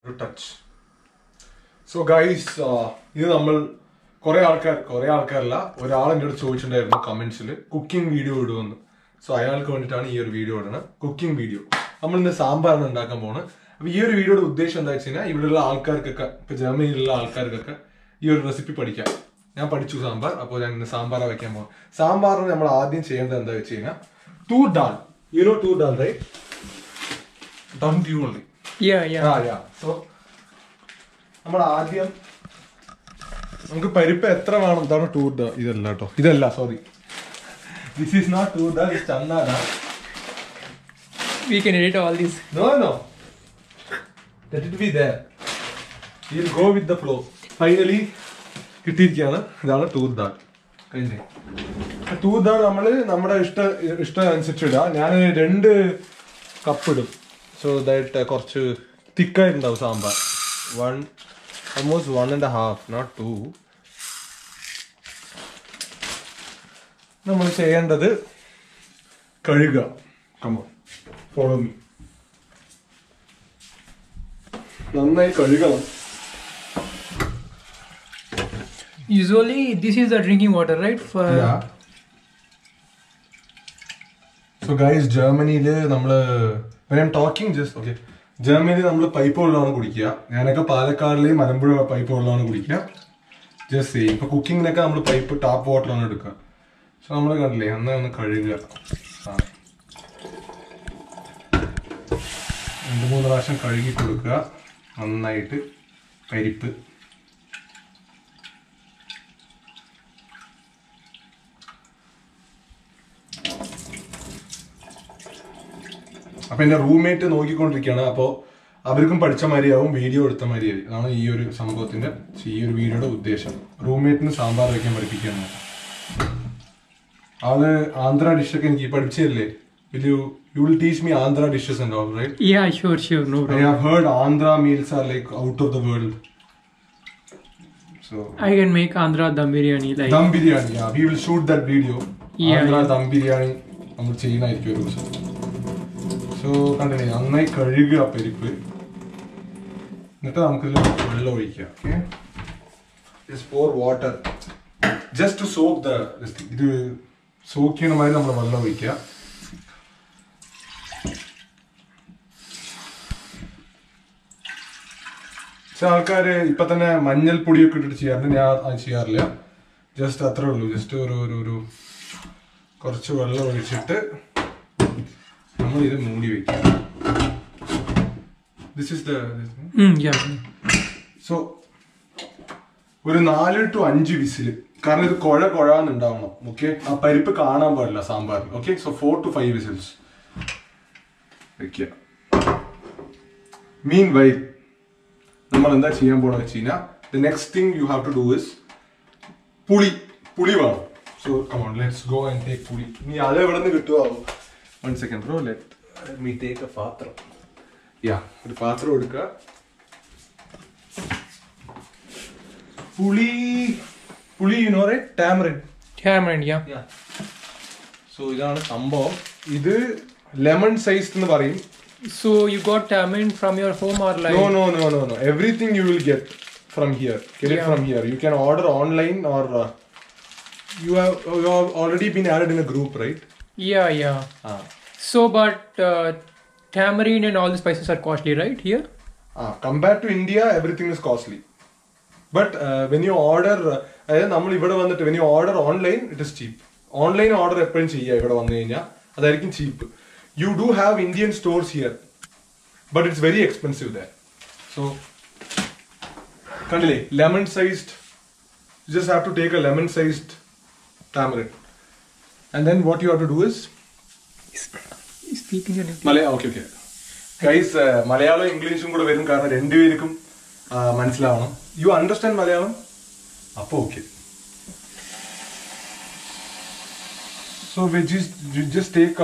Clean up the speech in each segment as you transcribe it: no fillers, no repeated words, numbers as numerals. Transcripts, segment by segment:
touch. So guys, this നമ്മൾ കുറേ ആൾക്കാരല്ല ഒരാൾ എൻ്റെ അടുത്ത് ചോദിച്ചിട്ടുണ്ടായിരുന്നു കമന്റ്സിൽ കുക്കിംഗ് വീഡിയോ ഇടുമെന്ന്. സോ അയാൾക്ക് വേണ്ടിയിട്ടാണ് ഈ ഒരു വീഡിയോ ഇടുന്നത്. കുക്കിംഗ് വീഡിയോ നമ്മൾ ഇന്ന് സാമ്പാറാണ് ഉണ്ടാക്കാൻ പോകുന്നത്. അപ്പോൾ ഈ ഒരു വീഡിയോയുടെ ഉദ്ദേശം എന്താ വെച്ച് കഴിഞ്ഞാൽ ഇവിടെയുള്ള ആൾക്കാർക്കൊക്കെ ഇപ്പൊ ജർമ്മനിയിലുള്ള ആൾക്കാർക്കൊക്കെ ഈ ഒരു റെസിപ്പി പഠിക്കാം. ഞാൻ പഠിച്ചു സാമ്പാർ, അപ്പോൾ ഞാൻ ഇന്ന് സാമ്പാറാണ് വയ്ക്കാൻ പോകുന്നത്. സാമ്പാറിന് നമ്മൾ ആദ്യം ചെയ്യേണ്ടത് എന്താ വെച്ച് കഴിഞ്ഞാൽ തൂർ dal. You know tur dal, right? Don't you only? Yeah. So, നമ്മൾ ആദ്യം നമുക്ക് പരിപ്പ് എത്ര വേണം? ഇതാണ് tur dal. ഇതല്ല കേട്ടോ, ഇതല്ല, sorry. This is not tur dal, it's channa dal. We can edit all this. No. Let it be there. We'll go with the flow. Finally, കിട്ടിയിരിക്കുകയാണ്. ഇതാണ് tur dal. കഴിഞ്ഞേ. tur dal നമ്മൾ നമ്മുടെ ഇഷ്ടം അനുസരിച്ച് ഇടുക. ഞാൻ 2 കപ്പ് ഇടും. സോ ദാറ്റ് കുറച്ച് തിക്കായിട്ടുണ്ടാവും സാമ്പാർ. Almost 1.5, not 2. നമ്മൾ ചെയ്യേണ്ടത് കഴുകുക. Come on, follow me. നന്നായി കഴുകണം. Usually this is the drinking water, right? Yeah. So guys, Germany-ല് നമ്മള് when I'm talking just okay. Germany-ല് നമ്മള് പൈപ്പ് വെള്ളമാണ് കുടിക്കുക. ഞാനൊക്കെ പാലക്കാടിലെ മലമ്പുഴ പൈപ്പ് വെള്ളമാണ് കുടിക്കുക. Just same. ഇപ്പൊ കുക്കിങ്ങിനൊക്കെ നമ്മൾ പൈപ്പ് ടാപ്പ് വാട്ടറാണ് എടുക്കുക. സോ നമ്മൾ കണ്ടില്ലേ, ഒന്ന് കഴുകുക. 2-3 പ്രാവശ്യം കഴുകി കൊടുക്കുക. നന്നായിട്ട് പരിപ്പ്. അപ്പൊ എന്റെ റൂംമേറ്റ് നോക്കിക്കൊണ്ടിരിക്കുകയാണ്. അപ്പോൾ അവർക്കും പഠിച്ച മാതിരിയാവും, വീഡിയോ എടുത്ത മാതിരിയായി. അതാണ് ഈ ഒരു സംഭവത്തിന്റെ, ഈ ഒരു വീഡിയോയുടെ ഉദ്ദേശം. റൂംമേറ്റിന് സാമ്പാർ വയ്ക്കാൻ പഠിപ്പിക്കുകയാണ്. ആള് ആന്ധ്ര ഡിഷൊക്കെ എനിക്ക് പഠിപ്പിച്ചല്ലേ. You will teach me Andhra dishes and all, right? Yeah, sure, no problem. I have heard Andhra meals are like out of the world. So I can make Andhra dum biryani like. Dum biryani, yeah. We will shoot that video. Yeah, Andhra dum biryani നമ്മൾ ചെയ്യുന്നതായിരിക്കും ഒരു ദിവസം. So കണ്ടില്ലേ, നന്നായി കഴുകുക പരിപ്പ്. എന്നിട്ട് നമുക്കിതിൽ വെള്ളം ഒഴിക്കാം. Okay, just pour water just to soak the ഇത് സോക്ക് ചെയ്യുന്ന മാതിരി നമ്മൾ വെള്ളം ഒഴിക്കുക. ചില ആൾക്കാർ ഇപ്പൊ തന്നെ മഞ്ഞൾപ്പൊടിയൊക്കെ ഇട്ടിട്ട് ചെയ്യാറുണ്ട്. ഞാൻ അത് ചെയ്യാറില്ല. ജസ്റ്റ് അത്രേ ഉള്ളൂ. ജസ്റ്റ് ഒരു കുറച്ച് വെള്ളം ഒഴിച്ചിട്ട് നമ്മൾ ഇത് മൂടി വെക്കാം. ദിസ് ഇസ് ദ സോ ഒരു 4 to 5 വിസിൽ. കാരണം ഇത് കുഴാന്നുണ്ടാവണം. ഓക്കെ, ആ പരിപ്പ് കാണാൻ പാടില്ല സാമ്പാറിൽ. ഓക്കെ, സോ 4 to 5 വിസിൽസ് വെക്കുക. മീൻ വൈ നമ്മൾ എന്താ ചെയ്യാൻ പോണെന്ന് വെച്ച് കഴിഞ്ഞാൽ the next thing you have to do is പുളി വേണം. So come on, let's go and take പുളി. നീ അത് എവിടെ നിന്ന് കിട്ടുമോ? 1 second bro, let me take a പാത്രം. ഒരു പാത്രം എടുക്കുക. പുളി you know, right? Tamarind, yeah. So ഇതാണ് സംഭവം. ഇത് ലെമൺ സൈസ് എന്ന് പറയും. So you got tamarind from your home or like? No. Everything you will get from here. Get it from here. You can order online or you have already been added in a group, right? Yeah. So but tamarind and all the spices are costly, right? Here? Compared to India, everything is costly. But when you order, നമ്മൾ ഇവിടെ വന്നിട്ട് when you order online, it is cheap. Online order എപ്പോഴും ചെയ്യുക ഇവിടെ വന്നു കഴിഞ്ഞാൽ അതായിരിക്കും cheap. You do have Indian stores here, but it's very expensive there. So, kandile, lemon sized. You just have to take a lemon sized tamarind, and then what you have to do is speaking in Malayalam. Okay. Guys, Malayalam Englishum kuda varum karanam rendu perukkum മനസ്സിലാവണം. You understand Malayalam? Appo okay. So we just take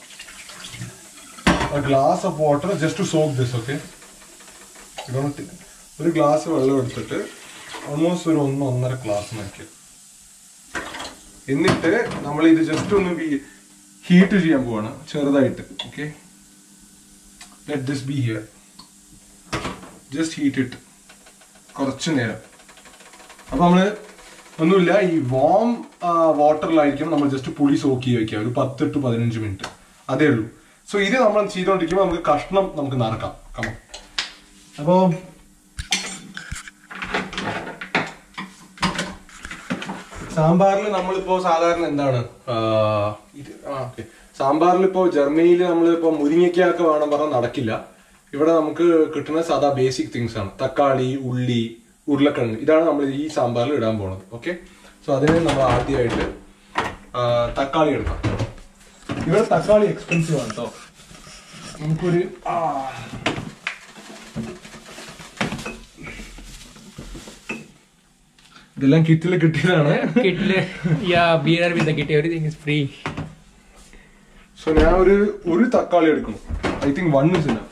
a glass of water just to soak this, okay? You don't take ഒരു glass വെള്ളം എടുത്തിട്ട് almost ഒരു 1.5 glass നോക്കി. എന്നിട്ട് നമ്മൾ ഇത് just ഒന്ന് ഹീറ്റ് ചെയ്യാൻ പോവാണ് ചെറുതായിട്ട്. Okay, let this be here. Just heat ഇട്ട് കുറച്ച് നേരം. അപ്പോൾ നമ്മൾ ഒന്നുമില്ല, ഈ വാം വാട്ടറിലായിരിക്കും നമ്മൾ ജസ്റ്റ് പുളി സോക്ക് ചെയ്ത് വെക്കുക ഒരു 10 to 15 മിനിറ്റ്, അതേ ഉള്ളൂ. സോ ഇത് നമ്മൾ ചെയ്തുകൊണ്ടിരിക്കുമ്പോൾ നമുക്ക് കഷ്ണം നമുക്ക് നറുക്കാം. കമ അപ്പോൾ സാമ്പാറിൽ നമ്മളിപ്പോൾ സാധാരണ എന്താണ് സാമ്പാറിൽ ഇപ്പോൾ ജർമ്മനിയിൽ നമ്മളിപ്പോൾ മുരിങ്ങയ്ക്കൊക്കെ വേണം പറഞ്ഞാൽ നടക്കില്ല. ഇവിടെ നമുക്ക് കിട്ടുന്ന സാധാ ബേസിക് തിങ്സ് ആണ്. തക്കാളി, ഉള്ളി, ഉരുളക്കിഴങ്ങ്, ഇതാണ് നമ്മൾ ഈ സാമ്പാറിൽ ഇടാൻ പോണത്. ഓക്കെ, സോ അതിന് നമ്മൾ ആദ്യമായിട്ട് തക്കാളി എടുക്കാം. ഇവിടെ തക്കാളി എക്സ്പെൻസീവ് ആണ് കേട്ടോ. നമുക്കൊരു ഇതെല്ലാം കിറ്റില് കിട്ടിയതാണ്. സോ ഞാൻ ഒരു തക്കാളി എടുക്കണം. I think 1 is enough.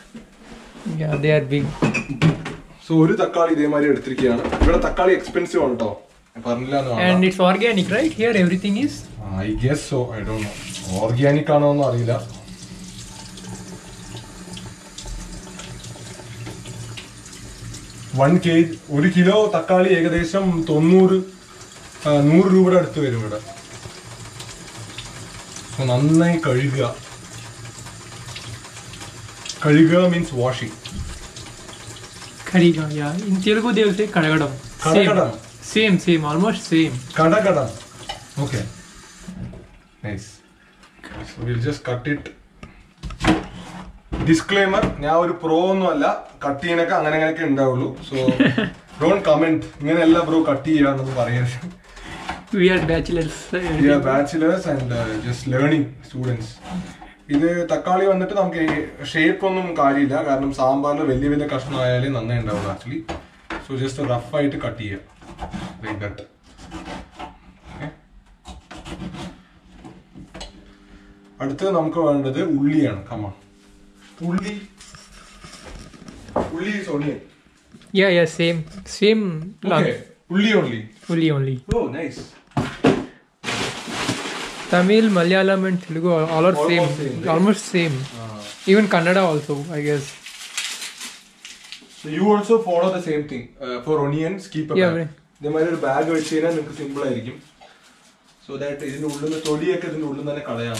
So ഒരു തക്കാളി ഇതേമാതിരി എടുത്തിരിക്കുകയാണ്. ഇവിടെ തക്കാളി എക്സ്പെൻസീവ് ആണ് കേട്ടോ, പറഞ്ഞില്ല. And it's organic, right? Here everything is? I guess so. I don't know. Organic ആണോ എന്ന് അറിയില്ല. ഒരു കിലോ തക്കാളി ഏകദേശം 100 രൂപയുടെ അടുത്ത് വരും ഇവിടെ. നന്നായി കഴുകുക. Means washing. Kariga, yeah. In Telugu they will say kadagadam. Same, almost same. Kadagadam. Okay. Nice. So we'll just cut it. Disclaimer, ഞാൻ ഒരു പ്രോ ഒന്നും അല്ല, കട്ട് ചെയ്യാനൊക്കെ അങ്ങനെയൊക്കെ ഉണ്ടാവുള്ളൂ. സോ ഡോണ്ട് കമന്റ് ഇങ്ങനെയല്ല ബ്രോ കട്ട് ചെയ്യാന്നൊന്നും പറയരുത്. We are bachelors. We are bachelors and just learning students. ഇത് തക്കാളി വന്നിട്ട് നമുക്ക് ഷേപ്പ് ഒന്നും കാര്യമില്ല, കാരണം സാമ്പാറിൽ വലിയ വലിയ കഷ്ണം ആയാലേ നന്നായി ഉണ്ടാവുള്ളൂ ആക്ച്വലി. സോ ജസ്റ്റ് റഫായിട്ട് കട്ട് ചെയ്യാം ലൈക്ക് ദാറ്റ്. അടുത്തത് നമുക്ക് വേണ്ടത് ഉള്ളിയാണ്. കമാ ഉള്ളി is onion. Yeah, same. Okay, Ulli only. Oh, nice. Tamil, Malayalam and Telugu all are same. Right? Almost same. Even Kannada also, I guess. So you also follow the same thing. For onions, keep a bag. They might have a bag which is simple. So that is in the തൊലിയൊക്കെ ഇതിന്റെ ഉള്ളിൽ തന്നെ കളയാം.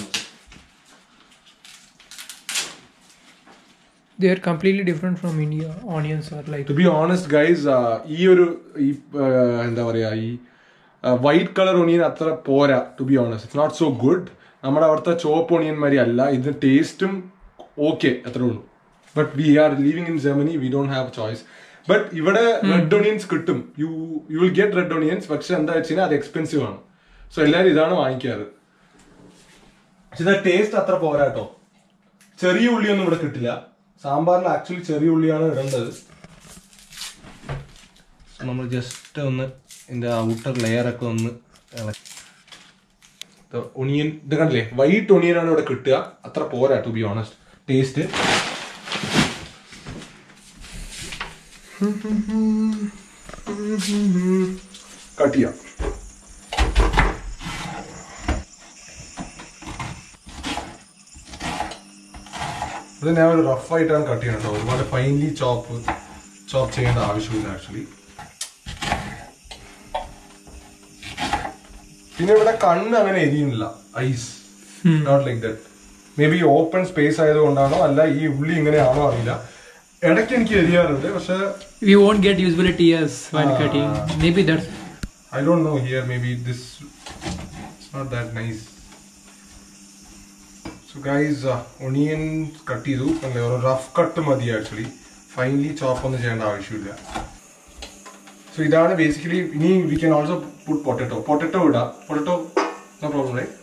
They are completely different from India. Onions are like. To be honest, guys, എന്താ പറയാ, ഈ white colour onion അത്ര പോരാ. To be honest, it's not so good. നമ്മുടെ അവിടുത്തെ ചോപ്പ് ഒണിയൻ മാതിരി അല്ല ഇത്. ടേസ്റ്റും ഓക്കെ അത്രേ ഉള്ളൂ. But we are living in Germany, we don't have choice. But ഇവിടെ റെഡ് ഒണിയൻസ് കിട്ടും. You will get red onions. പക്ഷെ എന്താ വെച്ച് കഴിഞ്ഞാൽ അത് എക്സ്പെൻസീവ് ആണ്. സോ എല്ലാവരും ഇതാണ് വാങ്ങിക്കാറ്. പക്ഷെ ടേസ്റ്റ് അത്ര പോരാട്ടോ. ചെറിയ ഉള്ളിയൊന്നും ഇവിടെ കിട്ടില്ല. സാമ്പാറിൽ ആക്ച്വലി ചെറിയ ഉള്ളിയാണ് ഇടേണ്ടത്. നമ്മൾ ജസ്റ്റ് ഒന്ന് ഇതിന്റെ ഔട്ടർ ലെയർ ഒക്കെ ഒന്ന് ഒണിയൻ ഇത് കണ്ടില്ലേ, വൈറ്റ് ഒണിയൻ ആണ് ഇവിടെ കിട്ടുക. അത്ര പോരാ to be honest taste. Cut ചെയ്യാം. ഇത് ഞാൻ ഒരു റഫായിട്ടാണ് കട്ട് ചെയ്യണം കേട്ടോ. ഒരുപാട് ഫൈൻലി ചോപ്പ് ചെയ്യേണ്ട ആവശ്യമില്ല ആക്ച്വലി. പിന്നെ ഇവിടെ കണ്ണ് അങ്ങനെ എരിയുന്നില്ല. Eyes not like that. Maybe open ഓപ്പൺ സ്പേസ് ആയതുകൊണ്ടാണോ അല്ല ഈ ഉള്ളി ഇങ്ങനെയാണോ അറിയില്ല. ഇടയ്ക്ക് എനിക്ക് എരിയാറുണ്ട്. പക്ഷെ we won't get usable tears while cutting. Maybe that's, I don't know here. Maybe this it's not that nice. So guys, onion cut ചെയ്തു. ഒരു റഫ് കട്ട് മതി ആക്ച്വലി. ഫൈനലി ചോപ്പ് ഒന്നും ചെയ്യേണ്ട ആവശ്യമില്ല. സോ ഇതാണ് ബേസിക്കലി. ഇനി we can also put potato ഇടാം. Potato no problem right.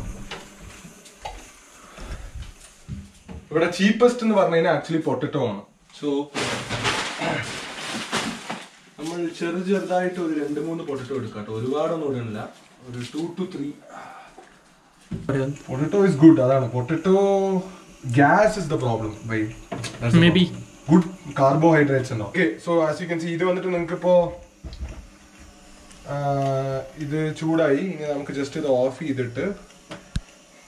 ഇവിടെ ചീപ്പസ്റ്റ് എന്ന് പറഞ്ഞു കഴിഞ്ഞാൽ ആക്ച്വലി പൊട്ടറ്റോ ആണ്. സോ നമ്മൾ ചെറുതായിട്ട് ഒരു 2-3 പൊട്ടറ്റോ എടുക്കാം കേട്ടോ. ഒരുപാടൊന്നും ഇടണില്ല. ഒരു 2 to 3. Potato is good. അതാണ് potato. Gas is the problem. maybe good carbohydrates and all. Okay, so as you can see, ഇത് വന്നിട്ട് നിങ്ങൾക്ക് ഇപ്പോ ഇത് ചൂടായി. ഇനി നമുക്ക് ജസ്റ്റ് ഇത് ഓഫ് ചെയ്തിട്ട്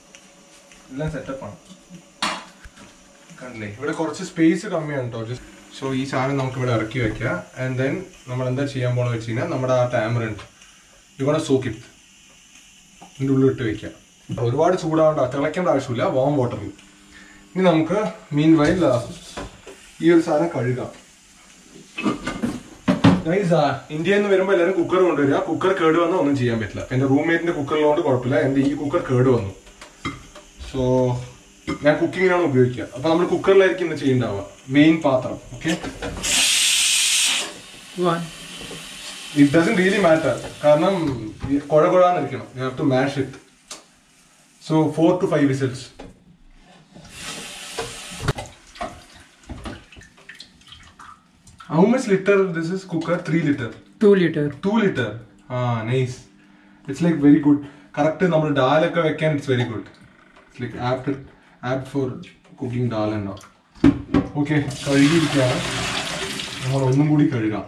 എല്ലാം സെറ്റപ്പ് ആണ്. കണ്ടില്ലേ, ഇവിടെ കുറച്ച് സ്പേസ് കമ്മിയാണ് കേട്ടോ. സോ ഈ സാധനം നമുക്ക് ഇവിടെ ഇറക്കി വെക്കാം. ആൻഡ് ദെൻ നമ്മൾ എന്താ ചെയ്യാൻ പോകണമെന്ന് വെച്ച് കഴിഞ്ഞാൽ നമ്മുടെ ആ ടാമറിൻഡ് ഇവിടെ സോക്കിട്ട് ഇതിൻ്റെ ഉള്ളിൽ ഇട്ട് വെക്കാം. ഒരുപാട് ചൂടാവേണ്ട, തിളയ്ക്കേണ്ട ആവശ്യമില്ല, വാം വാട്ടറിൽ. ഇനി നമുക്ക് മീൻ വൈൽ ഈ ഒരു സാധനം കഴുകാം. ഇന്ത്യയിൽ നിന്ന് വരുമ്പോൾ എല്ലാവരും കുക്കർ കൊണ്ടുവരിക. കുക്കർ കേട് വന്നാൽ ഒന്നും ചെയ്യാൻ പറ്റില്ല. എൻ്റെ റൂംമേറ്റിന്റെ കുക്കറിലുകൊണ്ട് കുഴപ്പമില്ല, എൻ്റെ ഈ കുക്കർ കേട് വന്നു. സോ ഞാൻ കുക്കിങ്ങിനാണ് ഉപയോഗിക്കുക. അപ്പൊ നമ്മൾ കുക്കറിലായിരിക്കും ഇന്ന് ചെയ്യേണ്ടാവുക. മെയിൻ പാത്രം. Okay, it doesn't really matter, കാരണം കുഴകുഴാന്നിരിക്കണം. You have to mash it. So 4 to 5 whistles. How much liter this is cooker? 3 liter. 2 liter. 2 liter. Ah, nice. It's like very good. Correct. നമ്മൾ ഡാലൊക്കെ വെക്കാൻ it's very good. It's like apt for cooking dal and all. Okay, കഴുകിയിരിക്കുകയാണ്. നമ്മൾ ഒന്നും കൂടി കഴുകാം.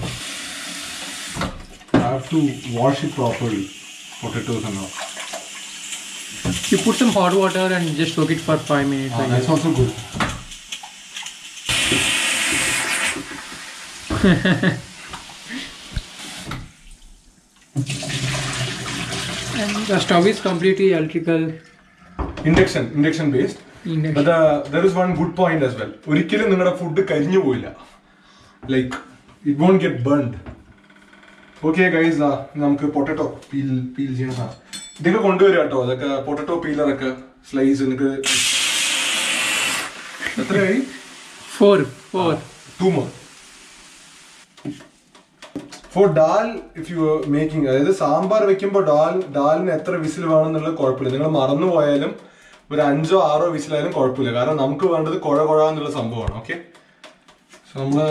I have to wash it properly. Potatoes and all. You put some hot water and just soak it for 5 minutes. Ah, that's also good. And the stove is completely electrical. Induction based. But there is one good point as well. ഒരിക്കലും നിങ്ങളുടെ food കരിഞ്ഞു പോയില്ല. Like it won't get burned. Okay guys, നമുക്ക് potato peel ചെയ്യണം. ഇതൊക്കെ കൊണ്ടുവരിക കേട്ടോ. അതൊക്കെ പൊട്ടറ്റോ പീലറൊക്കെ സ്ലൈസ്. നിങ്ങൾക്ക് എത്രയായി? 4. 2 more. For dal, if you are making, അതായത് സാമ്പാർ വെക്കുമ്പോൾ ഡാലിന് എത്ര വിസിൽ വേണമെന്നുള്ളത് കുഴപ്പമില്ല. നിങ്ങൾ മറന്നു പോയാലും ഒരു 5 or 6 വിസിലായാലും കുഴപ്പമില്ല. കാരണം നമുക്ക് വേണ്ടത് കുഴ എന്നുള്ള സംഭവമാണ്. ഓക്കെ, സോ നമ്മള്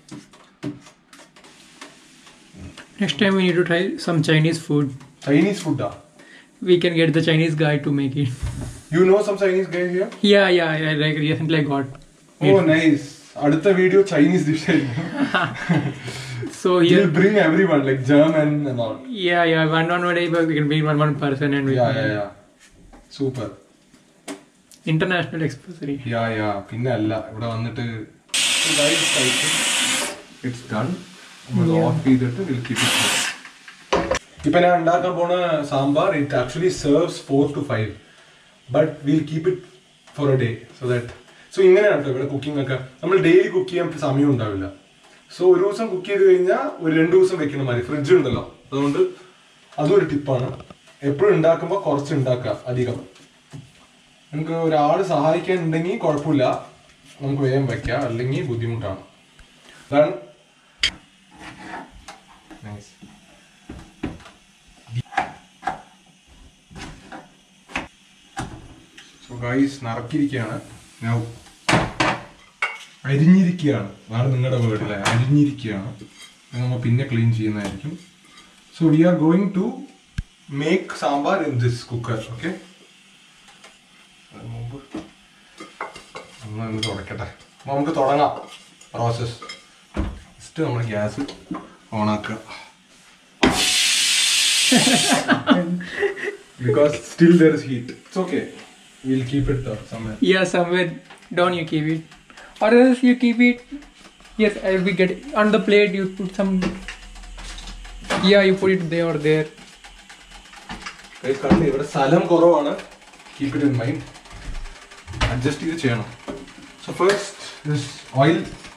Next time we need to try some Chinese food. Chinese food? We can get the Chinese guy to make it. You know some Chinese guy here? Yeah, I like recently I got. Oh, nice. Adutha video Chinese dish. So here we'll bring everyone like German and all. Yeah. One day we can bring one person and we yeah. Super. International exposure. Yeah. Pinna alla ivda vannitte. So guys, it's done. We'll off ചെയ്തിട്ട് we'll keep it here. ഇപ്പൊ ഞാൻ ഉണ്ടാക്കാൻ പോണ sambar it actually serves 4 to 5, but we'll keep it for a day so that. So ഇങ്ങനെയാണ് കേട്ടോ ഇവിടെ cooking ഒക്കെ. നമ്മൾ ഡെയിലി കുക്ക് ചെയ്യാൻ സമയം ഉണ്ടാവില്ല. സോ ഒരു ദിവസം കുക്ക് ചെയ്ത് കഴിഞ്ഞാൽ ഒരു 2 ദിവസം വെക്കുന്ന മാതിരി ഫ്രിഡ്ജ് ഉണ്ടല്ലോ. അതുകൊണ്ട് അതും ഒരു ടിപ്പാണ്. എപ്പോഴും ഉണ്ടാക്കുമ്പോൾ കുറച്ച് ഉണ്ടാക്കുക അധികം. നമുക്ക് ഒരാൾ സഹായിക്കാൻ ഉണ്ടെങ്കിൽ കുഴപ്പമില്ല, നമുക്ക് വേഗം വെക്കാം. അല്ലെങ്കിൽ ബുദ്ധിമുട്ടാണ്. അതാണ് nice. So guys, നറക്കിരിക്കുകയാണ്. Now അരിഞ്ഞിരിക്കുകയാണ്. അതാണ് നിങ്ങളുടെ വേർഡിലെ അരിഞ്ഞിരിക്കുകയാണ്. നമ്മൾ പിന്നെ ക്ലീൻ ചെയ്യുന്നതായിരിക്കും. So we are going to make sambar in this cooker. Okay. ഒന്ന് തുടക്കട്ടെ. അപ്പോൾ നമുക്ക് തുടങ്ങാം പ്രോസസ്. ഫസ്റ്റ് നമ്മൾ ഗ്യാസ് ഓണാക്കുക. Because still there is heat. It's okay. We'll keep it somewhere. Yeah, somewhere down you keep it. Or else you keep it. Yes, we get it. On the plate you put some. Yeah, you put it there or there. Guys, കണ്ടു ഇവിടെ സ്ഥലം കുറവാണ്. Keep it in mind. Adjust ചെയ്ത് ചെയ്യണം. So first this oil.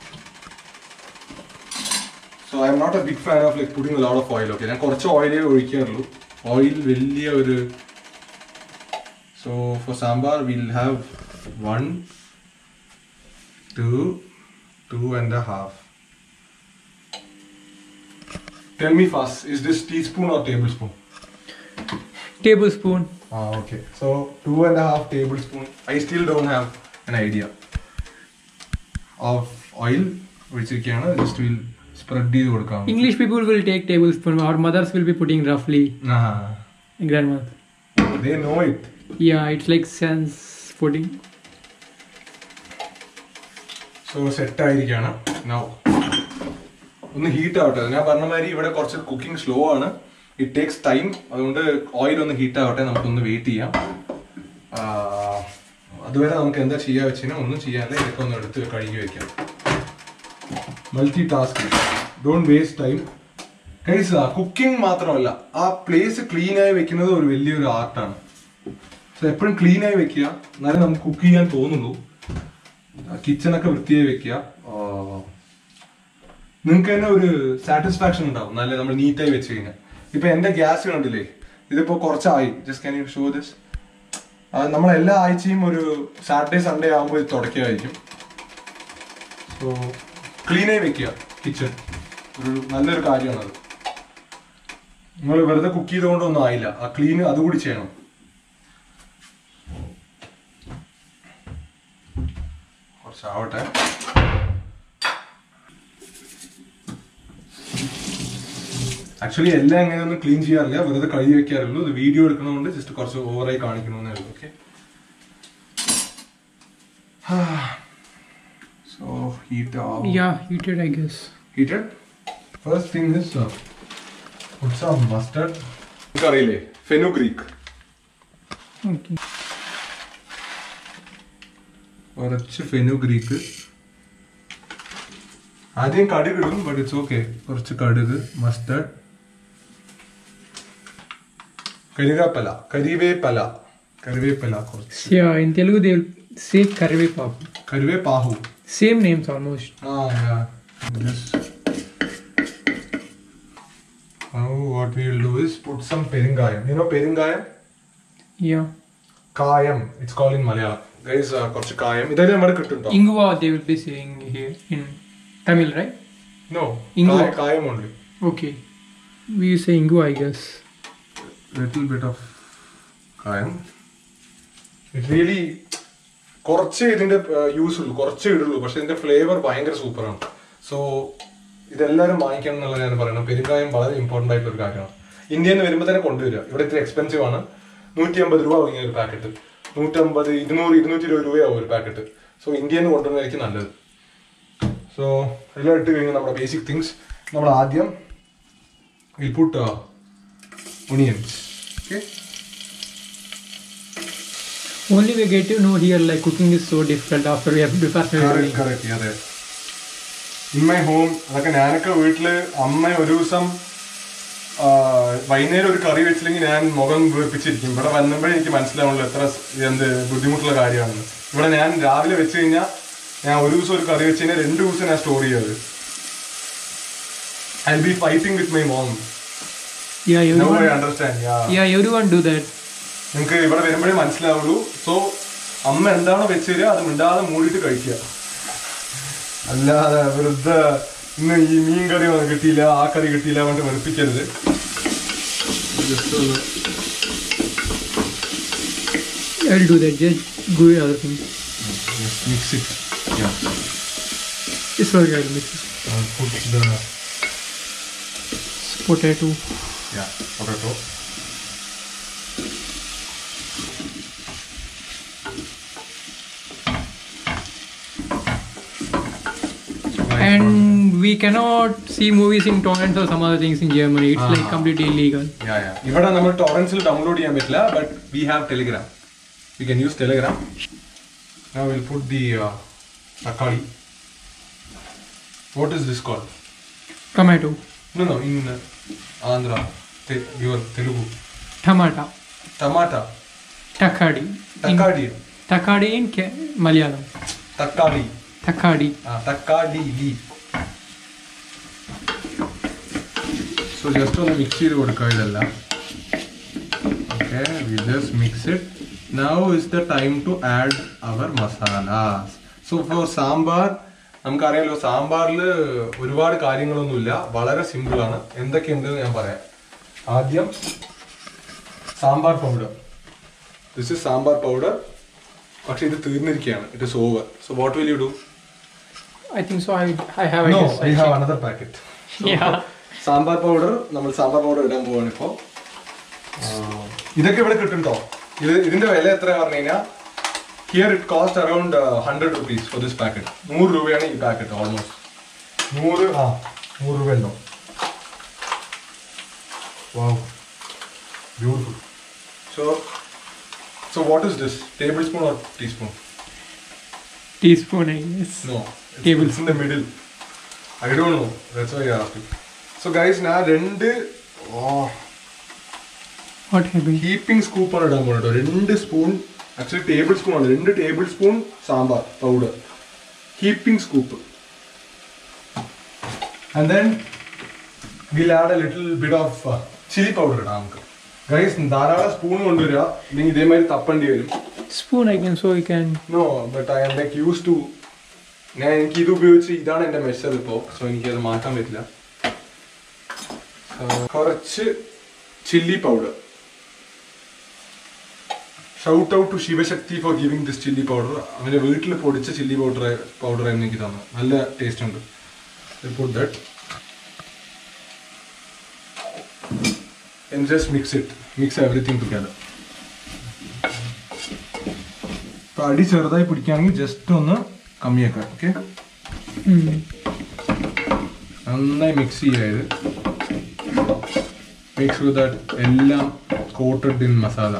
So I am not a big fan of like putting a lot of oil. Okay, ഞാൻ കുറച്ച് ഓയിലേ ഒഴിക്കാറുള്ളൂ. Oil വലിയ ഒരു. So for sambar we'll have 1, 2, 2.5. Tell me fast, is this teaspoon or tablespoon? Tablespoon. Okay. So 2.5 tablespoon. I still don't have an idea of oil which you can just will spread these കൊടുക്കാം. English people will take tablespoon. Our mothers will be putting roughly. Grandma. They know it. Yeah, it's like sense pudding. So set ആയിരിക്കുകയാണ്. Now ഒന്ന് heat ആവട്ടെ. ഞാൻ പറഞ്ഞ മാതിരി ഇവിടെ കുറച്ച് cooking slow ആണ്. It takes time. അതുകൊണ്ട് ഓയിൽ ഒന്ന് ഹീറ്റ് ആവട്ടെ. നമുക്കൊന്ന് വെയിറ്റ് ചെയ്യാം. അതുവരെ നമുക്ക് എന്താ ചെയ്യാൻ വെച്ചാൽ ഒന്നും ചെയ്യാതെ ഇതൊക്കെ ഒന്ന് എടുത്ത് കഴുകി വെക്കാം. Multi task. Don't waste time guys. Cooking മാത്രമല്ല, ആ പ്ലേസ് ക്ലീൻ ആയി വെക്കുന്നത് ഒരു വലിയൊരു ആർട്ടാണ്. സോ എപ്പോഴും ക്ലീൻ ആയി വെക്കുക, എന്നാലും നമുക്ക് കുക്ക് ചെയ്യാൻ തോന്നുള്ളൂ. കിച്ചണൊക്കെ വൃത്തിയായി വെക്കുക. നിങ്ങൾക്ക് തന്നെ ഒരു സാറ്റിസ്ഫാക്ഷൻ ഉണ്ടാവും നല്ല നമ്മൾ നീറ്റായി വെച്ച് കഴിഞ്ഞാൽ. ഇപ്പൊ എന്റെ ഗ്യാസ് കണ്ടില്ലേ, ഇതിപ്പോ കുറച്ചായി. Just can you show this. നമ്മൾ എല്ലാ ആഴ്ചയും ഒരു സാറ്റർഡേ സൺഡേ ആകുമ്പോൾ ഇത് തുടയ്ക്കുമായിരിക്കും. സോ ക്ലീനായി വെക്കുക കിച്ചൺ, ഒരു നല്ലൊരു കാര്യമാണത്. നിങ്ങൾ വെറുതെ കുക്ക് ചെയ്തുകൊണ്ടൊന്നും ആയില്ല, ആ ക്ലീൻ അതുകൂടി ചെയ്യണം. കുറച്ചാവട്ടെ. ആക്ച്വലി എല്ലാം എങ്ങനെയൊന്നും ക്ലീൻ ചെയ്യാറില്ല, വെറുതെ കഴുകി വെക്കാറുള്ളൂ. ഇത് വീഡിയോ എടുക്കണോണ്ട് ജസ്റ്റ് കുറച്ച് ഓവറായി കാണിക്കണമെന്നേ ഉള്ളൂ. Okay, so heat up. Yeah, heated, I guess. Heated. First thing is put some mustard. അറിയില്ലേ, fenugreek. Okay. കുറച്ച് fenugreek. ആദ്യം കടുക് ഇടും, ബട്ട് ഇറ്റ്സ് ഓക്കെ. കുറച്ച് കടുക്, മസ്റ്റർഡ്, കരിവേപ്പല കുറച്ച്. Yeah, in Telugu they will say karivepaku. Karivepahu. Same names almost. Yeah. Now what we will do is put some peringayam. You know peringayam? Yeah. Kayam. It's called in Malayalam. Guys, കുറച്ച് കായം ഇതെല്ലാം നമ്മുടെ കിട്ടും. Ingwa they will be saying here in Tamil, right? No. Ingwa. Kayam only. Okay. We say ingwa, I guess. Little bit of kayam. It really കുറച്ച് ഇതിന്റെ use ഉള്ളൂ, കുറച്ച് ഇടുള്ളൂ, പക്ഷെ ഇതിന്റെ ഫ്ലേവർ ഭയങ്കര സൂപ്പറാണ്. സോ ഇതെല്ലാവരും വാങ്ങിക്കണം എന്നുള്ള ഞാൻ പറയണം. പെരുങ്കായം വളരെ ഇമ്പോർട്ടന്റ് ആയിട്ടുള്ള ഒരു കാര്യമാണ്. ഇന്ത്യയിൽ നിന്ന് വരുമ്പോൾ തന്നെ കൊണ്ടുവരിക. ഇവിടെ ഇത്ര എക്സ്പെൻസീവ് ആണ്. 150 രൂപ വാങ്ങിയ ഒരു പാക്കറ്റ്, 150, 200, 220 രൂപയാവും ഒരു പാക്കറ്റ്. സോ ഇന്ത്യയിൽ നിന്ന് കൊണ്ടുവരുന്നതായിരിക്കും നല്ലത്. സോ എല്ലാം ഇട്ട് കഴിഞ്ഞാൽ നമ്മുടെ ബേസിക് തിങ്സ് നമ്മൾ ആദ്യം will put onions. Okay, Only we get to know here like cooking is so difficult after we have prepared everything. Correct. അതെ, ഇൻ മൈ ഹോം അതൊക്കെ ഞാനൊക്കെ വീട്ടില് അമ്മ ഒരു ദിവസം വൈകുന്നേരം ഒരു കറി വെച്ചില്ലെങ്കിൽ ഞാൻ മുഖം വീർപ്പിച്ചിരിക്കും. ഇവിടെ വന്നപ്പോഴേ എനിക്ക് മനസ്സിലാവുള്ളൂ എത്ര എന്ത് ബുദ്ധിമുട്ടുള്ള കാര്യമാണെന്ന്. ഇവിടെ ഞാൻ രാവിലെ വെച്ച് കഴിഞ്ഞാൽ ഞാൻ ഒരു ദിവസം ഒരു കറി വെച്ച് കഴിഞ്ഞാൽ 2 ദിവസം ഞാൻ സ്റ്റോർ ചെയ്യാറ്. I will be fighting with my mom. Yeah, everyone. Now I understand. Yeah, everyone do that. നിങ്ങൾക്ക് ഇവിടെ വരുമ്പോഴേ മനസ്സിലാവുള്ളൂ. സോ അമ്മ എന്താണോ വെച്ച് തരിക അത് മിണ്ടാതെ മൂടിയിട്ട് കഴിക്കുക. അല്ലാതെ വെറുതെ ഇന്ന് ഈ മീൻ കറി കിട്ടിയില്ല, ആ കറി കിട്ടിയില്ല കൊണ്ട് വെറുപ്പിക്കരുത്. I'll do that. Just go with other things. Just mix it. Yeah. It's okay. I'll mix it. I'll put the Potato. potato. And we cannot see movies in torrents or some other things in Germany. It's like completely illegal. ഇവിടെ നമ്മൾ ടൊറൻസിൽ download ചെയ്യാൻ പറ്റില്ല, but we have Telegram. We can use Telegram. Now we'll put the takali. What is this called? Tomato. No, in Andhra, your Telugu. Tomato. Tamata. Takadi. Takadi. Takadi in Malayalam. Takali. Takadi. Takali leaf. So just on the mixer കൊടുക്കുക ഇതെല്ലാം. Okay, we just mix it. Now is the time to add our masalas. So for sambar, നമുക്കറിയാലോ സാമ്പാറിൽ ഒരുപാട് കാര്യങ്ങളൊന്നുമില്ല, വളരെ simple ആണ്. എന്തൊക്കെയുണ്ടെന്ന് ഞാൻ പറയാം. ആദ്യം sambar powder. This is sambar powder. പക്ഷെ ഇത് തീർന്നിരിക്കുകയാണ്. It is over. So what will you do? I think so. I have. No, I have another packet. So, Yeah. Sambar powder, നമ്മൾ സാമ്പാർ പൗഡർ ഇടാൻ പോവാണ് ഇപ്പോൾ. ഇതൊക്കെ ഇവിടെ കിട്ടുന്നുണ്ടോ? ഇതിന്റെ വില എത്ര പറഞ്ഞു കഴിഞ്ഞാൽ here it cost around 100 rupees for this packet. 100 രൂപയാണ് ഈ പാക്കറ്റ്. ഓൾമോസ്റ്റ് 100 രൂപ ഉണ്ടോ? Wow, beautiful. So what is this? Tablespoon or teaspoon? Teaspoon, I guess. No, Table. it's in the middle. I don't know. That's why I asked you. So guys, now രണ്ട് What happened? ഹീപ്പിംഗ് സ്കൂപ്പാണ് ഇടാൻ പോകുന്നത് കേട്ടോ. 2 spoon, actually table spoon ആണ്, 2 tablespoon sambar powder, heaping scoop. And then we'll add a little bit of chili powder ഇടാം നമുക്ക്. Guys ധാരാളം spoon കൊണ്ടുവരിക, നിങ്ങൾ ഇതേമാതിരി തപ്പേണ്ടി വരും. Spoon I can, so I can. No, but I am like used to. എനിക്ക് ഇത് ഉപയോഗിച്ച് ഇതാണ് എൻ്റെ മെഷർ ഇപ്പോൾ, സോ എനിക്കത് മാറ്റാൻ പറ്റില്ല. കുറച്ച് chilli powder. Shout out to Shivashakti for giving this chilli powder. അവൻ്റെ വീട്ടിൽ പൊടിച്ച ചില്ലി പൗഡർ ആയിരുന്നു എനിക്ക് തന്നത്. നല്ല ടേസ്റ്റ് ഉണ്ട്. Put that and just mix everything together. അടി ചെറുതായി പിടിക്കുകയാണെങ്കിൽ ജസ്റ്റ് ഒന്ന് കമ്മിയാക്കാം. ഓക്കെ, നന്നായി മിക്സ് ചെയ്യാത്. മേക്ക് ഷുവർ ദാറ്റ് എല്ലാം കോട്ടഡ് ഇൻ മസാല.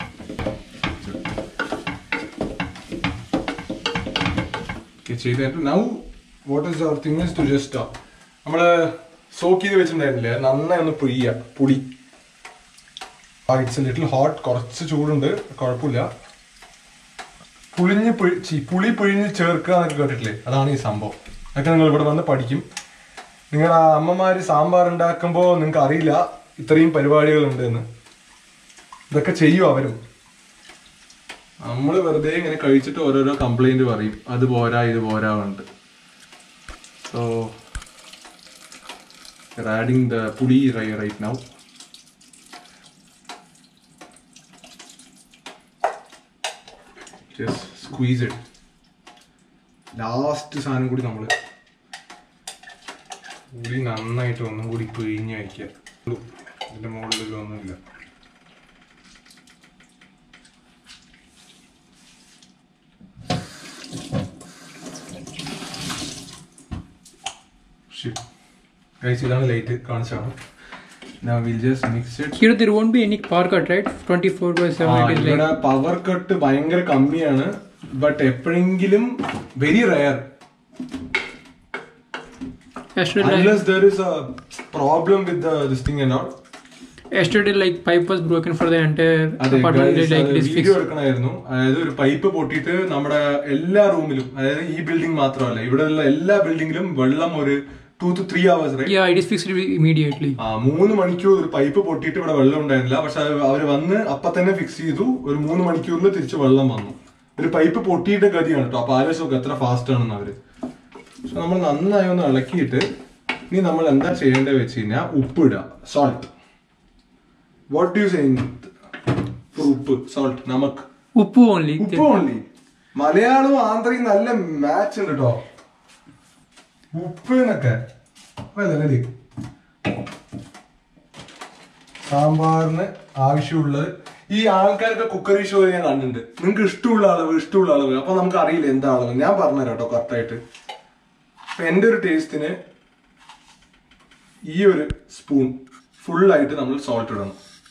ചെയ്തിട്ട് now what is our thing is to just നമ്മൾ സോക്ക് ചെയ്ത് വെച്ചിട്ടുണ്ടായിരുന്നില്ലേ, നന്നായി ഒന്ന് പിഴിയുക പൊടി. ഇറ്റ്സ് എ ലിറ്റിൽ ഹോട്ട്, കുറച്ച് ചൂടുണ്ട്, കുഴപ്പമില്ല. പുളി പിഴിഞ്ഞ് ചേർക്കുക എന്നൊക്കെ കേട്ടിട്ടില്ലേ, അതാണ് ഈ സംഭവം. അതൊക്കെ നിങ്ങൾ ഇവിടെ വന്ന് പഠിക്കും. നിങ്ങളുടെ അമ്മമാര് സാമ്പാർ ഉണ്ടാക്കുമ്പോൾ നിങ്ങൾക്ക് അറിയില്ല ഇത്രയും പരിപാടികളുണ്ട് എന്ന്. ഇതൊക്കെ ചെയ്യും അവരും. നമ്മൾ വെറുതെ ഇങ്ങനെ കഴിച്ചിട്ട് ഓരോരോ കംപ്ലൈന്റ് പറയും, അത് പോരാ ഇത് പോരാ ഉണ്ട്. So we're adding the pudi right now. Just squeeze it. Last സാധനം കൂടി നമ്മൾ പുളി നന്നായിട്ട് ഒന്നും കൂടി പിഴിഞ്ഞ് വയ്ക്കുക. ഇതിൻ്റെ മുകളിലൊന്നുമില്ല. Guys, ഇതാണ് ലൈറ്റ് കാണിച്ചാണ്. Now we'll just mix it. Here there won't be any power cut, right? 24/7 it is ഇവിടെ like. പവർ കട്ട് ഭയങ്കര കമ്മിയാണ്, ബട്ട് എപ്പോഴെങ്കിലും very rare. Unless there is a problem with this thing and all. Yesterday like pipe was broken for the entire apartment. Like this video എടുക്കണമായിരുന്നു. അതായത് ഒരു pipe പൊട്ടിയിട്ട് നമ്മുടെ എല്ലാ റൂമിലും, അതായത് ഈ ബിൽഡിംഗ് മാത്രമല്ല ഇവിടെയുള്ള എല്ലാ ബിൽഡിംഗിലും വെള്ളം ഒരു 2 to 3 hours, right? Yeah, it is fixed immediately. 3 മണിക്കൂർ ഒരു പൈപ്പ് പൊട്ടിയിട്ട് ഇവിടെ വെള്ളം ഉണ്ടായിരുന്നില്ല. പക്ഷെ അവർ വന്ന് അപ്പൊ തന്നെ ഫിക്സ് ചെയ്തു. ഒരു 3 മണിക്കൂറിൽ തിരിച്ച് വെള്ളം വന്നു. ഒരു പൈപ്പ് പൊട്ടിയിട്ട് ഗതിയാണ് കേട്ടോ. അപ്പൊ ആലോചിച്ച് എത്ര ഫാസ്റ്റ് ആണെന്ന് അവര്. സോ നമ്മൾ നന്നായി ഒന്ന് ഇളക്കിയിട്ട് ഇനി നമ്മൾ എന്താ ചെയ്യേണ്ടത് വെച്ച് കഴിഞ്ഞാൽ ഉപ്പ് ഇടുക. Salt. What do you say ഉപ്പ്? സോൾട്ട്, നമക്ക്. ഉപ്പ് ഓൺലി. ഉപ്പ് ഓൺലി. മലയാളവും ആന്ധ്രയും നല്ല മാച്ച് ഉണ്ട് കേട്ടോ. ഉപ്പ് എന്നൊക്കെ സാമ്പാറിന് ആവശ്യമുള്ളത്. ഈ ആൾക്കാരൊക്കെ കുക്കറി ഷോ ഞാൻ കണ്ടിട്ടുണ്ട്. നിങ്ങൾക്ക് ഇഷ്ടമുള്ള അളവ്. അപ്പൊ നമുക്ക് അറിയില്ല എന്താ അളവ്. ഞാൻ പറഞ്ഞുതരാം കേട്ടോ കറക്റ്റായിട്ട്. എന്റെ ഒരു ടേസ്റ്റിന് ഈ ഒരു സ്പൂൺ ഫുള്ളായിട്ട് നമ്മൾ സോൾട്ട് ഇടണം.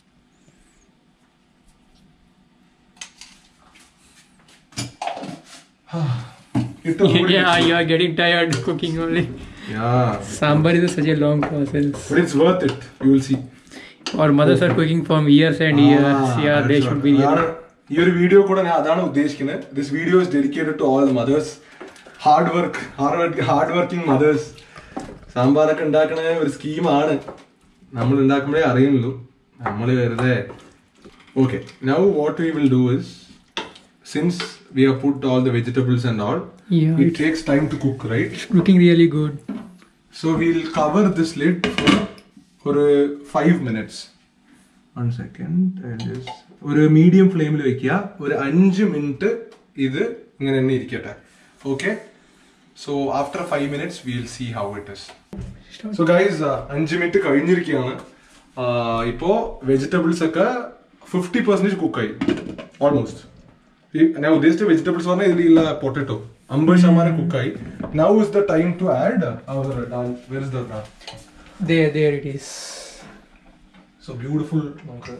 Yeah, you are getting tired cooking only. Yeah. Sambar is such a long process. But it's worth it. You will see. Our mothers are cooking from years and years. Yeah, they should be here. ഈ ഒരു video കൂടെ ഞാൻ അതാണ് ഉദ്ദേശിക്കുന്നത്. This video is dedicated to all the mothers. Hard working mothers. സാമ്പാറൊക്കെ ഉണ്ടാക്കണ ഒരു സ്കീമാണ്. നമ്മൾ ഉണ്ടാക്കുമ്പോഴേ അറിയുള്ളൂ. നമ്മൾ വെറുതെ. Okay. Now what we will do is, since we have put all the vegetables and all, yeah, it takes time to cook, right? It's looking really good. So we'll cover this lid for 5 minutes. 1 second. And just ഒരു medium ഫ്ലെയിമിൽ വെക്കുക. ഒരു 5 minute ഇത് ഇങ്ങനെ തന്നെ ഇരിക്കട്ടെ. Okay? So after 5 minutes we'll see how it is. So guys, 5 minute കഴിഞ്ഞിരിക്കുകയാണ്. ഇപ്പോ വെജിറ്റബിൾസ് ഒക്കെ 50% കുക്കായി ഓൾമോസ്റ്റ്. ഞാൻ ഉദ്ദേശിച്ച വെജിറ്റബിൾസ് പറഞ്ഞാൽ ഇതിലുള്ള പൊട്ടറ്റോ 50% കുക്കായി. Now is the time to add our dal. Where is the dal? There it is. So beautiful.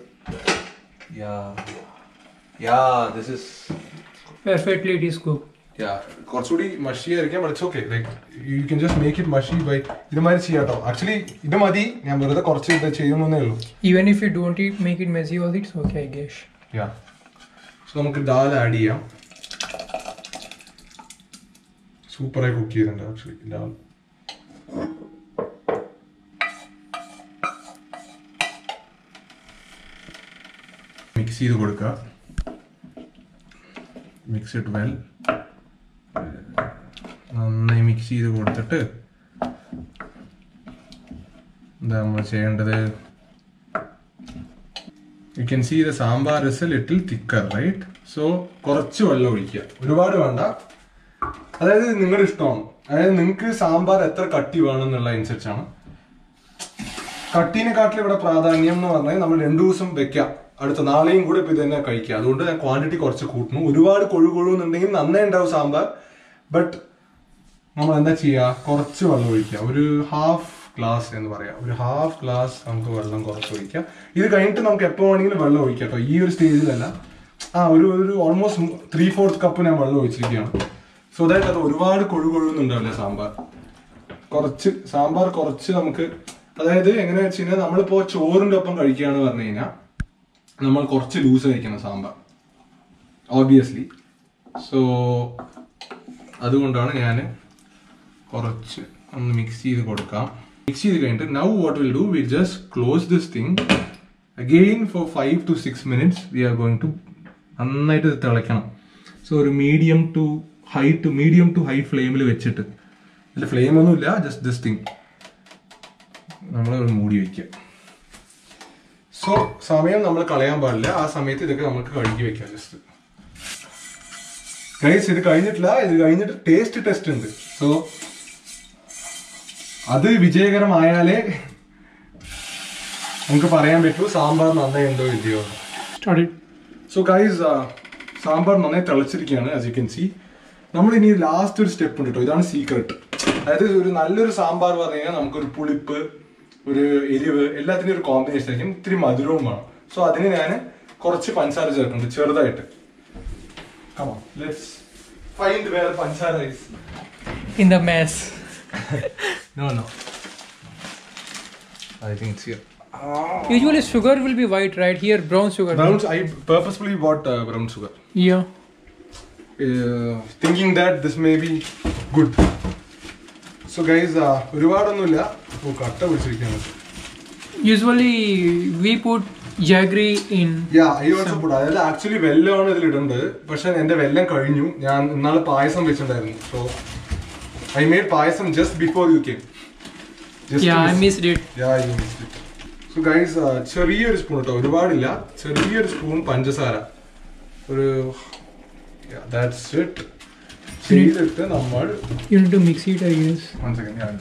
Yeah, this is Perfectly it is cooked. കുറച്ചുകൂടി മഷി ആയിരിക്കാം, but it's okay. Like you can just make it mushy by ഇതുമാതിരി ചെയ്യാട്ടോ. Actually ഇത് മതി, ഞാൻ വെറുതെ കുറച്ച് ഇത് ചെയ്യുന്നേ ഉള്ളൂ. Even if you don't make it messy also, it's okay, I guess. Yeah. So നമുക്ക് ദാൽ ആഡ് ചെയ്യാം. സൂപ്പറായി കുക്ക് ചെയ്തിട്ടുണ്ട് ആക്ച്വലി ദാൽ. മിക്സ് ചെയ്ത് കൊടുക്കുക. Mix it well. നന്നായി മിക്സ് ചെയ്ത് കൊടുത്തിട്ട് എന്താ നമ്മൾ ചെയ്യേണ്ടത്? You can see the sambar is a little thicker, right? So കുറച്ച് വെള്ളം ഒഴിക്കുക, ഒരുപാട് വേണ്ട. അതായത് നിങ്ങളുടെ ഇഷ്ടമാണ്. അതായത് നിങ്ങൾക്ക് സാമ്പാർ എത്ര കട്ടി വേണം എന്നുള്ള അനുസരിച്ചാണ്. കട്ടീനെക്കാട്ടിലും ഇവിടെ പ്രാധാന്യം എന്ന് പറഞ്ഞാൽ നമ്മൾ 2 ദിവസം വെക്കാം, അടുത്ത നാളെയും കൂടെ ഇപ്പൊ ഇത് തന്നെ കഴിക്കുക. അതുകൊണ്ട് ഞാൻ ക്വാണ്ടിറ്റി കുറച്ച് കൂട്ടുന്നു. ഒരുപാട് കൊഴുകൊഴുന്നുണ്ടെങ്കിൽ നന്നായി ഉണ്ടാവും സാമ്പാർ. ബട്ട് നമ്മൾ എന്താ ചെയ്യുക? കുറച്ച് വെള്ളം ഒഴിക്കുക. ഒരു ഹാഫ് ഗ്ലാസ് എന്ന് പറയാം, ഒരു ഹാഫ് ഗ്ലാസ് നമുക്ക് വെള്ളം കുറച്ച് ഒഴിക്കാം. ഇത് കഴിഞ്ഞിട്ട് നമുക്ക് എപ്പോൾ വേണമെങ്കിലും വെള്ളം ഒഴിക്കാം കേട്ടോ. ഈ ഒരു സ്റ്റേജിലല്ല. ഒരു ഓൾമോസ്റ്റ് 3/4 കപ്പ് ഞാൻ വെള്ളം ഒഴിച്ചിരിക്കുകയാണ്. സോ ദാറ്റ് അത് ഒരുപാട് കൊഴുകൊഴുന്നുണ്ടാവില്ല സാമ്പാർ. സാമ്പാർ കുറച്ച് നമുക്ക്, അതായത് എങ്ങനെയാ വെച്ച് കഴിഞ്ഞാൽ നമ്മളിപ്പോ ചോറിന്റെ ഒപ്പം കഴിക്കുകയാന്ന് പറഞ്ഞു കഴിഞ്ഞാൽ നമ്മൾ കുറച്ച് ലൂസ് കഴിക്കണം സാമ്പാർ, ഓബിയസ്ലി. സോ അതുകൊണ്ടാണ് ഞാൻ കുറച്ച് ഒന്ന് മിക്സ് ചെയ്ത് കൊടുക്കാം. മിക്സ് ചെയ്ത് കഴിഞ്ഞിട്ട് now what will do, we just close this thing again for 5 to 6 minutes. We are going to നന്നായിട്ട് ഇത് തിളയ്ക്കണം. സോ ഒരു മീഡിയം ടു ഹൈ ഫ്ലെയിമിൽ വെച്ചിട്ട്, ഇതിൽ ഫ്ലെയിം ഒന്നുമില്ല, ജസ്റ്റ് ദിസ് തിങ് നമ്മൾ മൂടി വയ്ക്കുക. സോ സമയം നമ്മൾ കളയാൻ പാടില്ല. ആ സമയത്ത് ഇതൊക്കെ നമുക്ക് കഴുകി വെക്കാം. ജസ്റ്റ് ഗൈസ്, ഇത് കഴിഞ്ഞിട്ട് ടെസ്റ്റ് ഉണ്ട്. സോ അത് വിജയകരമായാലേ നമുക്ക് പറയാൻ പറ്റൂ സാമ്പാർ നന്നായി ഉണ്ടോ ഇല്ലയോ. സോ ഗൈസ്, സാമ്പാർ നന്നായി തിളച്ചിരിക്കുകയാണ്. As you can see. നമ്മൾ ഇനി ലാസ്റ്റ് ഒരു സ്റ്റെപ്പ് ഉണ്ട് കേട്ടോ. ഇതാണ് സീക്രട്ട്. അതായത് ഒരു നല്ലൊരു സാമ്പാർ പറഞ്ഞു കഴിഞ്ഞാൽ നമുക്കൊരു പുളിപ്പ്, ഒരു എരിവ്, എല്ലാത്തിനും ഒരു കോമ്പിനേഷൻ ആയിരിക്കും. ഇത്തിരി മധുരവും വേണം. സോ അതിന് ഞാൻ കുറച്ച് പഞ്ചസാര ചേർക്കുന്നുണ്ട്, ചെറുതായിട്ട്. Come on, let's find where pansara is. In the mess. No. I think it's here. Usually sugar will be white, right? Here brown sugar. I purposefully bought brown sugar. Yeah. Thinking that this may be good. So guys, ഒരുപാടൊന്നുമില്ല. കട്ട പിടിച്ചിരിക്കുകയാണ്. Usually we put jaggery in. Yeah, I also put. അതായത് actually വെല്ലമാണ് ഇതിൽ ഇടേണ്ടത്. പക്ഷെ എന്റെ വെല്ലം കഴിഞ്ഞു. ഞാൻ ഇന്നാളെ പായസം വെച്ചിട്ടുണ്ടായിരുന്നു. So I made payasam just before you came. I missed it. Yeah, you missed it. So guys, ചെറിയൊരു സ്പൂൺ കേട്ടോ, ഒരുപാടില്ല. ചെറിയൊരു സ്പൂൺ പഞ്ചസാര. That's it. ചെയ്തിട്ട് നമ്മൾ You need to mix it, I guess. One second, yeah.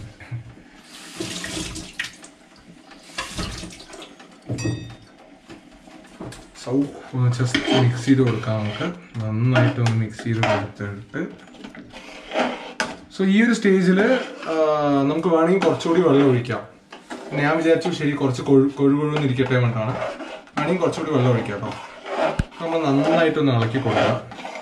So ഒന്ന് just mix ചെയ്ത് കൊടുക്കാം നമുക്ക്. നന്നായിട്ടൊന്ന് മിക്സ് ചെയ്ത് കൊടുത്തിട്ട് സോ ഈ ഒരു സ്റ്റേജിൽ നമുക്ക് വേണമെങ്കിൽ കുറച്ചുകൂടി വെള്ളം ഒഴിക്കാം. ഞാൻ വിചാരിച്ചു ശരി കുറച്ച് കൊഴുകൊഴുന്നിരിക്കട്ടെ വേണ്ടാണ്. വേണമെങ്കിൽ കുറച്ചുകൂടി വെള്ളം ഒഴിക്കാം കേട്ടോ. നമ്മൾ നന്നായിട്ടൊന്ന് ഇളക്കി കൊടുക്കാം.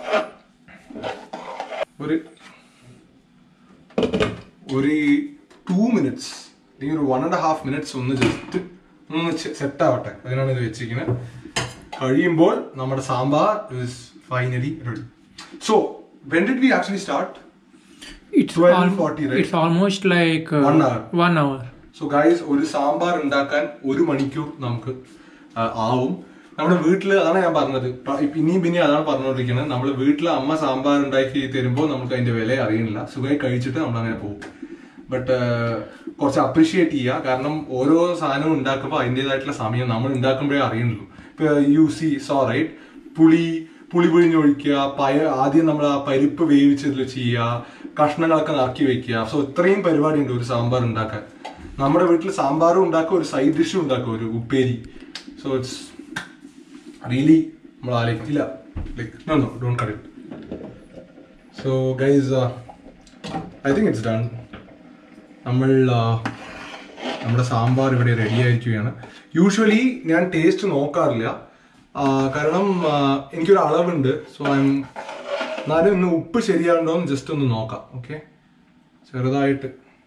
ഒരു 2 minutes അല്ലെങ്കിൽ ഒരു 1.5 minutes ഒന്ന് ജസ്റ്റ് ഒന്ന് സെറ്റ് ആവട്ടെ. അതിനാണ് ഇത് വെച്ചിരിക്കുന്നത്. കഴിയുമ്പോൾ നമ്മുടെ sambar is finally ready. So when did we actually start? It's 12:40, right? It's almost like 1 hour. So guys, ഒരു സാമ്പാർ ഉണ്ടാക്കാൻ 1 മണിക്കൂർ നമുക്ക് ആവും. നമ്മുടെ വീട്ടില് അതാണ് ഞാൻ പറഞ്ഞത്. പിന്നെ അതാണ് പറഞ്ഞുകൊണ്ടിരിക്കുന്നത്. നമ്മുടെ വീട്ടില് അമ്മ സാമ്പാർ ഉണ്ടാക്കി തരുമ്പോൾ നമുക്ക് അതിന്റെ വില അറിയണില്ല. സുഖമായി കഴിച്ചിട്ട് നമ്മൾ അങ്ങനെ പോകും. ബട്ട് കുറച്ച് അപ്രീഷിയേറ്റ് ചെയ്യുക. കാരണം ഓരോ സാധനവും ഉണ്ടാക്കുമ്പോൾ അതിൻ്റെതായിട്ടുള്ള സമയം നമ്മൾ ഉണ്ടാക്കുമ്പോഴേ അറിയുള്ളൂ. ഇപ്പൊ റൈറ്റ്, പുളി പിഴിഞ്ഞൊഴിക്കുക, ആദ്യം നമ്മൾ ആ പരിപ്പ് വേവിച്ചതിൽ ചെയ്യുക, കഷ്ണങ്ങളൊക്കെ നറുക്കി വെക്കുക. സോ ഇത്രയും പരിപാടി ഉണ്ട് ഒരു സാമ്പാർ ഉണ്ടാക്കാൻ. നമ്മുടെ വീട്ടിൽ സാമ്പാറും ഉണ്ടാക്കുക, ഒരു സൈഡ് ഡിഷും ഉണ്ടാക്കുക, ഒരു ഉപ്പേരി. സോ ഇറ്റ്സ് റിയലി നമ്മൾ ആലോചിക്കില്ല. No, don't cut it. So guys, I think it's done. നമ്മുടെ സാമ്പാർ ഇവിടെ റെഡി ആയിരിക്കുകയാണ്. യൂഷ്വലി ഞാൻ ടേസ്റ്റ് നോക്കാറില്ല, കാരണം എനിക്കൊരു അളവുണ്ട്. സോ എന്നാലും ഇന്ന് ഉപ്പ് ശരിയാണ്ടോ എന്ന് ജസ്റ്റ് ഒന്ന് നോക്കാം. ഓക്കെ, ചെറുതായിട്ട്.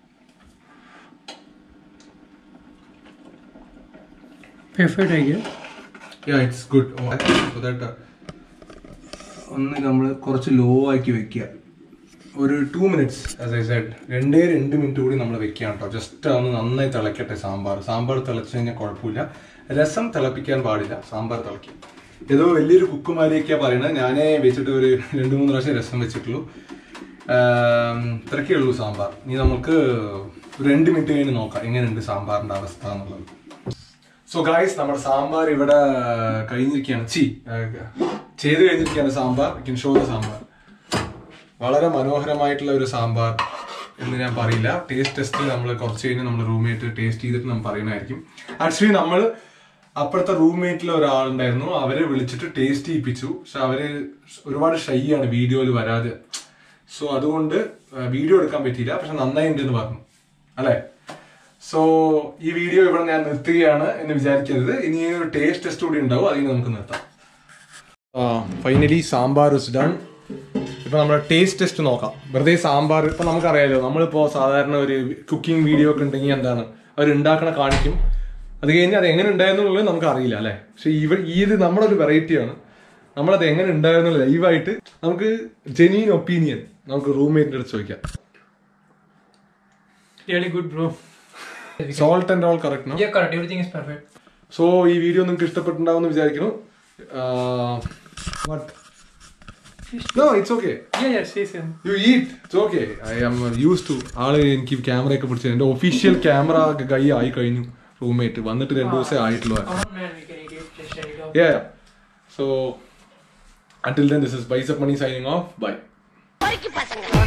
Perfect, I guess. Yeah, it's good. So that ഒന്ന് നമ്മൾ കുറച്ച് ലോ ആക്കി വെക്കുക. ഒരു 2 minutes, as I said, 2 minute കൂടി നമ്മൾ വെക്കാം കേട്ടോ. ജസ്റ്റ് ഒന്ന് നന്നായി തിളക്കട്ടെ സാമ്പാർ. സാമ്പാർ തിളച്ച് കഴിഞ്ഞാൽ കുഴപ്പമില്ല. രസം തിളപ്പിക്കാൻ പാടില്ല, സാമ്പാർ തിളയ്ക്കും. ഏതോ വലിയൊരു കുക്കുമാരിയൊക്കെയാണ് പറയുന്നത്. ഞാനേ വെച്ചിട്ട് ഒരു 2-3 പ്രാവശ്യം രസം വെച്ചിട്ടുള്ളൂ. ഇത്രയ്ക്കേ ഉള്ളൂ സാമ്പാർ. ഇനി നമുക്ക് 2 മിനിറ്റ് കഴിഞ്ഞ് നോക്കാം എങ്ങനെയുണ്ട് സാമ്പാറിന്റെ അവസ്ഥ എന്നുള്ളത്. സോ ഗായ്സ്, നമ്മുടെ സാമ്പാർ ഇവിടെ കഴിഞ്ഞിരിക്കുകയാണ്. ചെയ്ത് കഴിഞ്ഞിരിക്കുകയാണ് സാമ്പാർ. Show the sambar. വളരെ മനോഹരമായിട്ടുള്ള ഒരു സാമ്പാർ എന്ന് ഞാൻ പറയില്ല. ടേസ്റ്റ് ടെസ്റ്റ് നമ്മൾ കുറച്ച് കഴിഞ്ഞ് നമ്മൾ റൂംമേറ്റ് ടേസ്റ്റ് ചെയ്തിട്ട് നമ്മൾ പറയുന്നതായിരിക്കും. ആക്ച്വലി നമ്മൾ അപ്പുറത്തെ റൂംമേറ്റിൽ ഒരാളുണ്ടായിരുന്നു, അവരെ വിളിച്ചിട്ട് ടേസ്റ്റ് ചെയ്യിപ്പിച്ചു. പക്ഷെ അവര് ഒരുപാട് ഷൈ ആണ് വീഡിയോയിൽ വരാതെ. സോ അതുകൊണ്ട് വീഡിയോ എടുക്കാൻ പറ്റിയില്ല. പക്ഷെ നന്നായി ഉണ്ടെന്ന് പറഞ്ഞു അല്ലെ. സോ ഈ വീഡിയോ ഇവിടെ ഞാൻ നിർത്തുകയാണ് എന്ന് വിചാരിക്കരുത്. ഇനി ഒരു ടേസ്റ്റ് ടെസ്റ്റ് കൂടി ഉണ്ടാവും, അതിന് നമുക്ക് നിർത്താം. Finally sambar is done. ഇപ്പൊ നമ്മുടെ ടേസ്റ്റ് ടെസ്റ്റ് നോക്കാം. വെറുതെ സാമ്പാർ ഇപ്പൊ നമുക്കറിയാലോ, നമ്മളിപ്പോ സാധാരണ ഒരു കുക്കിംഗ് വീഡിയോ ഒക്കെ ഉണ്ടെങ്കിൽ എന്താണ് അവർ ഉണ്ടാക്കണ കാണിക്കും. അത് കഴിഞ്ഞ് അത് എങ്ങനെ ഉണ്ടായെന്നുള്ളത് നമുക്ക് അറിയില്ല അല്ലെ. പക്ഷെ ഇത് നമ്മുടെ ഒരു വെറൈറ്റിയാണ്. നമ്മളത് എങ്ങനെ ഉണ്ടായിരുന്നു ലൈവായിട്ട് നമുക്ക് ജെന്യൂൻ ഒപ്പീനിയൻ നമുക്ക് റൂംമേറ്റിന്റെ അടുത്ത് ചോദിക്കാം. Really good, bro. Salt and all correct, no? Yeah, correct. Everything is perfect. So ഈ വീഡിയോ നിങ്ങൾക്ക് ഇഷ്ടപ്പെട്ടിട്ടുണ്ടാവുമെന്ന് വിചാരിക്കുന്നു. What? No, it's okay. Yeah, same. You eat. It's okay. I am used to. ആള് എനിക്ക് camera ഒക്കെ പിടിച്ചത് എന്റെ ഒഫീഷ്യൽ ക്യാമറ കൈ ആയി കഴിഞ്ഞു. റൂംമേറ്റ് വന്നിട്ട് 2 ദിവസമേ ആയിട്ടുള്ളൂ. Yeah. So until then, this is Bicep Money signing off. Bye.